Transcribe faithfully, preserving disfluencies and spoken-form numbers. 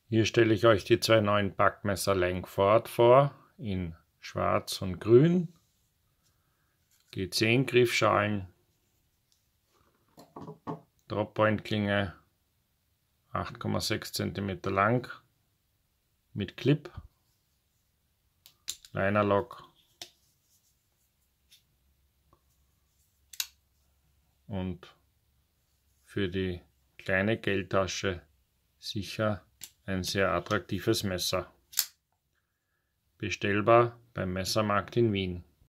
Hier stelle ich euch die zwei neuen Backmesser Langford vor, in Schwarz und Grün. G zehn Griffschalen, Drop-Point-Klinge, acht Komma sechs Zentimeter lang, mit Clip, Liner-Lock und für die kleine Geldtasche sicher ein sehr attraktives Messer. Bestellbar beim Messermarkt in Wien.